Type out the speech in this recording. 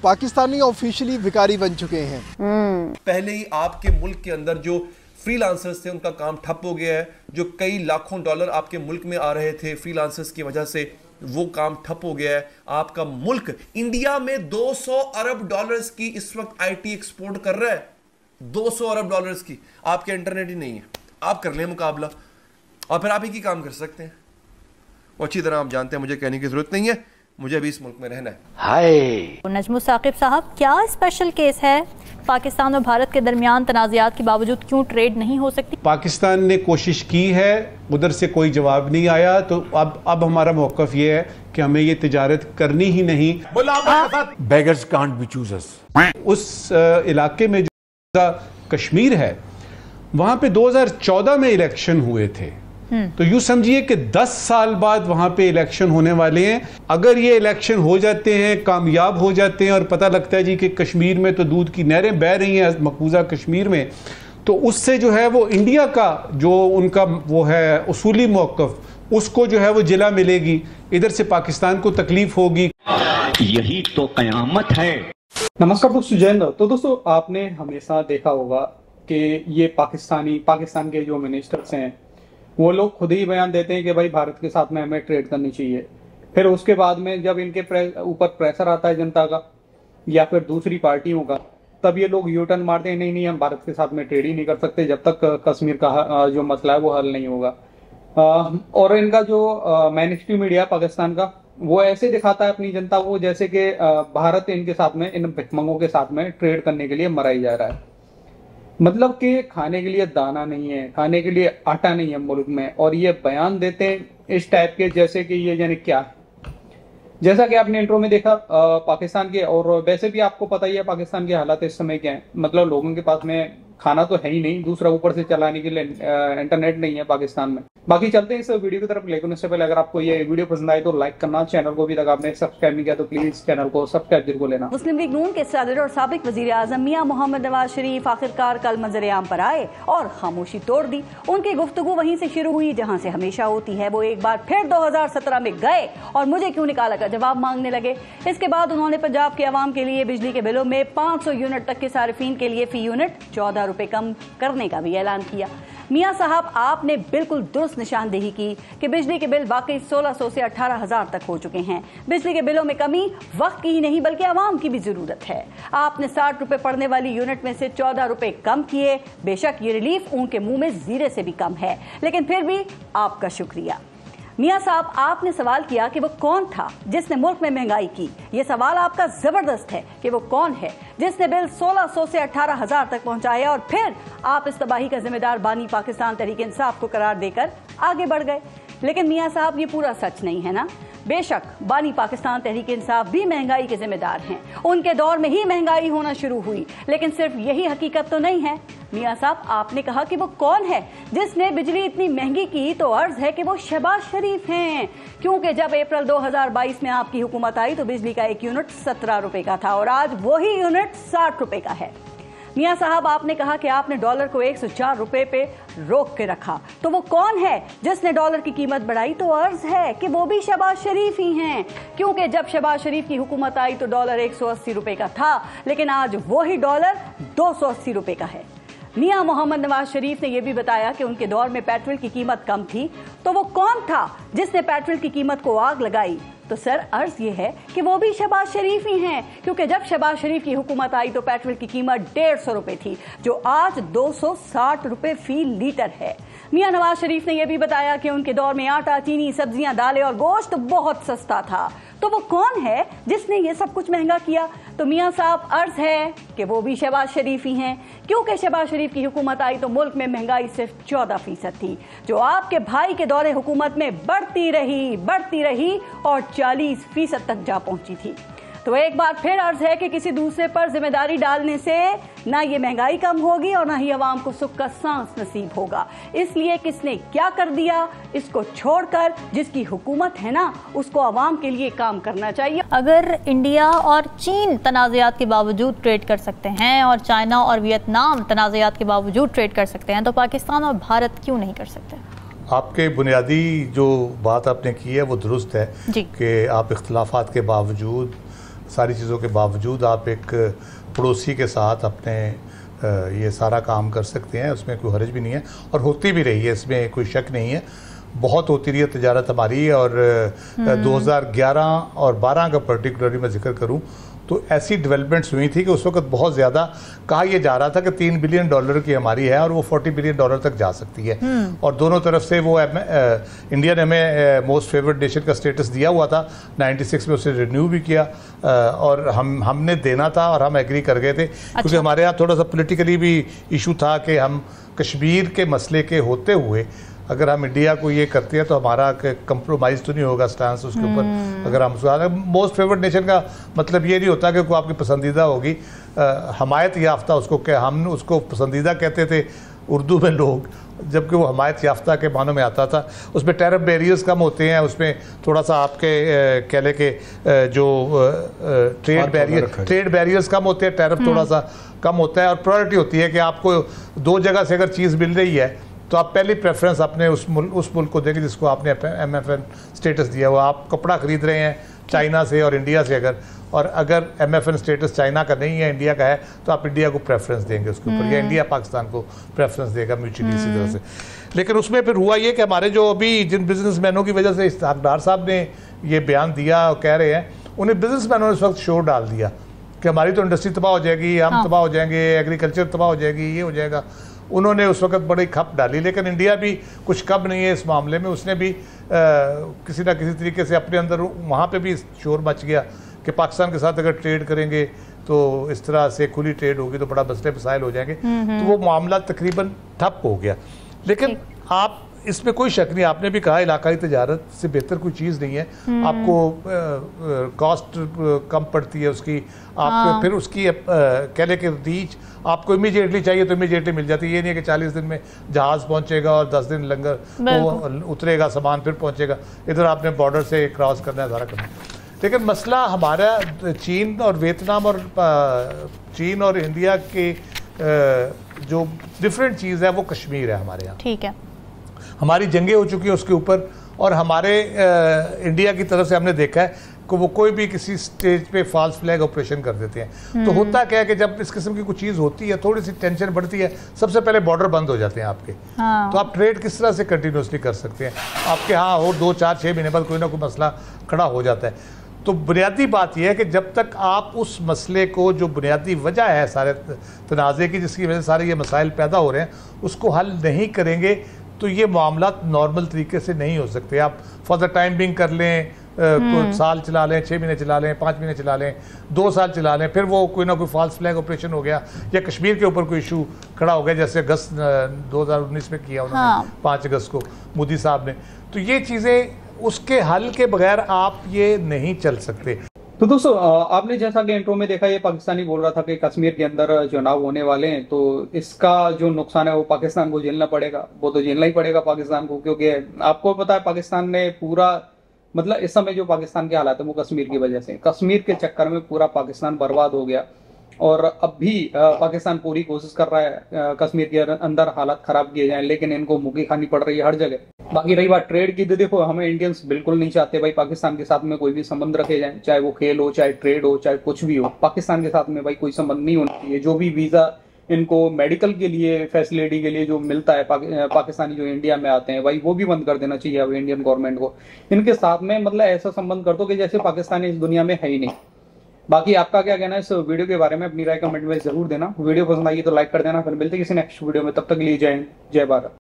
Pakistani officially भिखारी बन चुके हैं। पहले ही आपके मुल्क के अंदर जो फ्रीलांसर्स थे उनका काम ठप हो गया है। जो कई लाखों डॉलर आपके मुल्क में आ रहे थे फ्रीलांसर्स की वजह से, वो काम ठप हो गया है। आपका मुल्क इंडिया में 200 अरब डॉलर्स की इस वक्त आईटी एक्सपोर्ट कर रहा है। 200 अरब डॉलर्स की। आपके इंटरनेट ही नहीं है, आप कर लें मुकाबला और फिर आप ही की काम कर सकते हैं। वो अच्छी तरह आप जानते हैं, मुझे कहने की जरूरत नहीं है, मुझे भी इस मुल्क में रहना है। हाय नजमुल साकिब साहब, क्या स्पेशल केस है? पाकिस्तान और भारत के दरमियान तनाज़ात के बावजूद क्यों ट्रेड नहीं हो सकती? पाकिस्तान ने कोशिश की है, उधर से कोई जवाब नहीं आया, तो अब हमारा मौक़िफ़ ये है कि हमें ये तिजारत करनी ही नहीं। Beggars can't be choosers. उस इलाके में जो कश्मीर है, वहाँ पे 2014 में इलेक्शन हुए थे, तो यूं समझिए कि 10 साल बाद वहां पे इलेक्शन होने वाले हैं। अगर ये इलेक्शन हो जाते हैं, कामयाब हो जाते हैं और पता लगता है जी कि कश्मीर में तो दूध की नहरें बह रही हैं मकबूजा कश्मीर में, तो उससे जो है वो इंडिया का जो उनका वो है उसूली मौक़िफ़, उसको जो है वो जिला मिलेगी, इधर से पाकिस्तान को तकलीफ होगी। यही तो कयामत है। नमस्कार दोस्तों, जय हिंद। तो दोस्तों, आपने हमेशा देखा होगा कि ये पाकिस्तान के जो मिनिस्टर्स हैं वो लोग खुद ही बयान देते हैं कि भाई भारत के साथ में हमें ट्रेड करनी चाहिए। फिर उसके बाद में जब इनके ऊपर प्रेशर आता है जनता का या फिर दूसरी पार्टियों का, तब ये लोग यू टर्न मारते हैं, नहीं हम भारत के साथ में ट्रेड ही नहीं कर सकते जब तक कश्मीर का जो मसला है वो हल नहीं होगा। और इनका जो मेनस्ट्रीम मीडिया पाकिस्तान का, वो ऐसे दिखाता है अपनी जनता को जैसे कि भारत इनके साथ में, इन भिखमंगों के साथ में ट्रेड करने के लिए मराई जा रहा है। मतलब कि खाने के लिए दाना नहीं है, खाने के लिए आटा नहीं है मुल्क में, और ये बयान देते हैं इस टाइप के जैसे कि ये यानी क्या है। जैसा कि आपने इंट्रो में देखा पाकिस्तान के, और वैसे भी आपको पता ही है पाकिस्तान के हालात इस समय क्या है। मतलब लोगों के पास में खाना तो है ही नहीं, दूसरा ऊपर से चलाने के लिए इंटरनेट नहीं है पाकिस्तान में। बाकी चलते हैं इस वीडियो की तरफ, लेकिन उससे पहले अगर आपको ये वीडियो पसंद आए तो लाइक करना, चैनल को भी तक आपने सब्सक्राइब नहीं किया तो प्लीज चैनल को सब्सक्राइब जरूर लेना। मुस्लिम लीग नून के सदर और साबिक वजीर आजम मियां मोहम्मद नवाज शरीफ आखिरकार कल मंजर आम पर आए और खामोशी तोड़ दी। उनकी गुफ्तगू वहीं से शुरू हुई जहां से हमेशा होती है। वो एक बार फिर 2017 में गए और मुझे क्यों निकाला का जवाब मांगने लगे। इसके बाद उन्होंने पंजाब के अवाम के लिए बिजली के बिलों में 500 यूनिट तक के सार्फिन के लिए फी यूनिट 14 रुपए कम करने का भी ऐलान किया। मियां साहब, आपने बिल्कुल दुरुस्त निशानदेही की कि बिजली के बिल वाकई 1600 से 18,000 तक हो चुके हैं। बिजली के बिलों में कमी वक्त की ही नहीं बल्कि आवाम की भी जरूरत है। आपने 60 रुपए पड़ने वाली यूनिट में से 14 रुपए कम किए। बेशक ये रिलीफ ऊँट के मुंह में जीरे से भी कम है, लेकिन फिर भी आपका शुक्रिया। मियां साहब, आपने सवाल किया कि वो कौन था जिसने मुल्क में महंगाई की। ये सवाल आपका जबरदस्त है कि वो कौन है जिसने बिल 1600 से 18,000 तक पहुंचाया, और फिर आप इस तबाही का जिम्मेदार बानी पाकिस्तान तहरीक इंसाफ को करार देकर आगे बढ़ गए। लेकिन मियां साहब, ये पूरा सच नहीं है ना। बेशक बानी पाकिस्तान तहरीक इंसाफ भी महंगाई के जिम्मेदार हैं। उनके दौर में ही महंगाई होना शुरू हुई, लेकिन सिर्फ यही हकीकत तो नहीं है। मियां साहब, आपने कहा कि वो कौन है जिसने बिजली इतनी महंगी की, तो अर्ज है कि वो शहबाज शरीफ हैं, क्योंकि जब अप्रैल 2022 में आपकी हुकूमत आई तो बिजली का एक यूनिट 17 रुपए का था और आज वही यूनिट 60 रुपए का है। मियां साहब, आपने कहा कि आपने डॉलर को 104 रुपए पे रोक के रखा, तो वो कौन है जिसने डॉलर की कीमत बढ़ाई, तो अर्ज है कि वो भी शहबाज शरीफ ही हैं, क्योंकि जब शहबाज शरीफ की हुकूमत आई तो डॉलर 180 रुपए का था, लेकिन आज वही डॉलर 280 रुपए का है। मियां मोहम्मद नवाज शरीफ ने यह भी बताया कि उनके दौर में पेट्रोल की कीमत कम थी, तो वो कौन था जिसने पेट्रोल की कीमत को आग लगाई, तो सर अर्ज ये है कि वो भी शहबाज शरीफ ही हैं, क्योंकि जब शहबाज शरीफ की हुकूमत आई तो पेट्रोल की कीमत 150 रुपए थी, जो आज 260 रुपए फी लीटर है। मियां नवाज शरीफ ने यह भी बताया कि उनके दौर में आटा, चीनी, सब्जियां, दालें और गोश्त बहुत सस्ता था, तो वो कौन है जिसने ये सब कुछ महंगा किया, तो मियां साहब अर्ज है कि वो भी शहबाज शरीफ ही हैं, क्योंकि शहबाज शरीफ की हुकूमत आई तो मुल्क में महंगाई सिर्फ 14% थी, जो आपके भाई के दौरे हुकूमत में बढ़ती रही और 40% तक जा पहुंची थी। तो एक बार फिर अर्ज है कि किसी दूसरे पर जिम्मेदारी डालने से ना ये महंगाई कम होगी और ना ही अवाम को सुख का सांस नसीब होगा। इसलिए किसने क्या कर दिया, इसको छोड़कर जिसकी हुकूमत है ना, उसको अवाम के लिए काम करना चाहिए। अगर इंडिया और चीन तनाज़ात के बावजूद ट्रेड कर सकते हैं और चाइना और वियतनाम तनाज़ात के बावजूद ट्रेड कर सकते हैं, तो पाकिस्तान और भारत क्यों नहीं कर सकते? आपके बुनियादी जो बात आपने की है वो दुरुस्त है कि आप इख्तलाफात के बावजूद सारी चीज़ों के बावजूद आप एक पड़ोसी के साथ अपने ये सारा काम कर सकते हैं, उसमें कोई हर्ज भी नहीं है और होती भी रही है, इसमें कोई शक नहीं है। बहुत होती रही है तजारत हमारी। और 2011 और 12 का पर्टिकुलरली मैं जिक्र करूं तो ऐसी डेवलपमेंट्स हुई थी कि उस वक्त बहुत ज़्यादा कहा यह जा रहा था कि $3 बिलियन की हमारी है और वो $40 बिलियन तक जा सकती है। और दोनों तरफ से वो इंडिया ने हमें मोस्ट फेवर्ड नेशन का स्टेटस दिया हुआ था, 96 में उसे रिन्यू भी किया और हमने देना था और हम एग्री कर गए थे। क्योंकि हमारे यहाँ थोड़ा सा पोलिटिकली भी इशू था कि हम कश्मीर के मसले के होते हुए अगर हम इंडिया को ये करते हैं तो हमारा कंप्रोमाइज़ तो नहीं होगा स्टांस उसके ऊपर। अगर हम मोस्ट फेवर्ड नेशन का मतलब ये नहीं होता कि कोई आपकी पसंदीदा होगी, हमायत याफ्ता उसको हम उसको पसंदीदा कहते थे उर्दू में लोग, जबकि वो हमायत याफ्ता के मानों में आता था। उसमें टैरिफ बैरियर्स कम होते हैं, उसमें थोड़ा सा आपके कह लें कि जो ट्रेड बैरियर्स कम होते हैं, टैरिफ थोड़ा सा कम होता है और प्रायोरिटी होती है कि आपको दो जगह से अगर चीज़ मिल रही है तो आप पहली प्रेफरेंस अपने उस मुल्क को देंगे जिसको आपने MFN स्टेटस दिया हुआ। आप कपड़ा खरीद रहे हैं चाइना से और इंडिया से अगर MFN स्टेटस चाइना का नहीं है, इंडिया का है, तो आप इंडिया को प्रेफरेंस देंगे उसके ऊपर, या इंडिया पाकिस्तान को प्रेफरेंस देगा म्यूचुअली इसी तरह से। लेकिन उसमें फिर हुआ ये कि हमारे जो अभी जिन बिजनेसमैनों की वजह से इस्ताकदार साहब ने ये बयान दिया और कह रहे हैं, उन्हें बिजनेसमैनों ने इस वक्त शोर डाल दिया कि हमारी तो इंडस्ट्री तबाह हो जाएगी, हम तबाह हो जाएंगे, एग्रीकल्चर तबाह हो जाएगी, ये हो जाएगा। उन्होंने उस वक्त बड़ी खप डाली। लेकिन इंडिया भी कुछ कम नहीं है इस मामले में, उसने भी किसी ना किसी तरीके से अपने अंदर वहाँ पे भी शोर मच गया कि पाकिस्तान के साथ अगर ट्रेड करेंगे तो इस तरह से खुली ट्रेड होगी तो बड़ा मसले मसाइल हो जाएंगे। तो वो मामला तकरीबन ठप हो गया। लेकिन आप इसमें कोई शक नहीं, आपने भी कहा इलाकाई तजारत से बेहतर कोई चीज़ नहीं है। आपको कॉस्ट कम पड़ती है उसकी, आप फिर उसकी कह लें कि रीच आपको इमीडिएटली चाहिए तो इमीडिएटली मिल जाती है। ये नहीं है कि 40 दिन में जहाज़ पहुंचेगा और 10 दिन लंगर वो उतरेगा, सामान फिर पहुंचेगा। इधर आपने बॉर्डर से क्रॉस करना है, सारा करना है। लेकिन मसला हमारा चीन और वियतनाम और चीन और इंडिया के जो डिफरेंट चीज़ है वो कश्मीर है हमारे यहाँ। ठीक है, हमारी जंगें हो चुकी हैं उसके ऊपर, और हमारे इंडिया की तरफ से हमने देखा है कि वो कोई भी किसी स्टेज पे फॉल्स फ्लैग ऑपरेशन कर देते हैं। तो होता क्या है कि जब इस किस्म की कोई चीज़ होती है, थोड़ी सी टेंशन बढ़ती है, सबसे पहले बॉर्डर बंद हो जाते हैं आपके। तो आप ट्रेड किस तरह से कंटिन्यूसली कर सकते हैं? आपके यहाँ और 2, 4, 6 महीने बाद कोई ना कोई मसला खड़ा हो जाता है। तो बुनियादी बात यह है कि जब तक आप उस मसले को, जो बुनियादी वजह है सारे तनाज़े की जिसकी वजह से सारे ये मसाइल पैदा हो रहे हैं, उसको हल नहीं करेंगे तो ये मामला नॉर्मल तरीके से नहीं हो सकते। आप फॉर द टाइम बिंग कर लें, साल चला लें, 6 महीने चला लें, 5 महीने चला लें, 2 साल चला लें, फिर वो कोई ना कोई फॉल्स फ्लैग ऑपरेशन हो गया या कश्मीर के ऊपर कोई इशू खड़ा हो गया, जैसे अगस्त 2019 में किया उन्होंने 5 अगस्त को मोदी साहब ने। तो ये चीज़ें उसके हल के बगैर आप ये नहीं चल सकते। तो दोस्तों, आपने जैसा कि इंट्रो में देखा, ये पाकिस्तानी बोल रहा था कि कश्मीर के अंदर चुनाव होने वाले हैं, तो इसका जो नुकसान है वो पाकिस्तान को झेलना पड़ेगा। वो तो झेलना ही पड़ेगा पाकिस्तान को, क्योंकि आपको पता है पाकिस्तान ने पूरा, मतलब इस समय जो पाकिस्तान के हालात है वो कश्मीर की वजह से, कश्मीर के चक्कर में पूरा पाकिस्तान बर्बाद हो गया। और अब भी पाकिस्तान पूरी कोशिश कर रहा है कश्मीर के अंदर हालात खराब किए जाएं, लेकिन इनको मुक्की खानी पड़ रही है हर जगह। बाकी रही बात ट्रेड की, तो देखो हमें इंडियंस बिल्कुल नहीं चाहते भाई पाकिस्तान के साथ में कोई भी संबंध रखे जाएं, चाहे वो खेल हो, चाहे ट्रेड हो, चाहे कुछ भी हो। पाकिस्तान के साथ में भाई कोई संबंध नहीं होना चाहिए। जो भी वीजा इनको मेडिकल के लिए, फैसिलिटी के लिए जो मिलता है पाकिस्तानी जो इंडिया में आते हैं, भाई वो भी बंद कर देना चाहिए अब इंडियन गवर्नमेंट को। इनके साथ में मतलब ऐसा संबंध कर दो कि जैसे पाकिस्तानी इस दुनिया में है ही नहीं। बाकी आपका क्या कहना है इस वीडियो के बारे में? अपनी राय कमेंट में जरूर देना। वीडियो पसंद आई तो लाइक कर देना। फिर मिलते किसी नेक्स्ट वीडियो में, तब तक के लिए जय हिंद, जय भारत।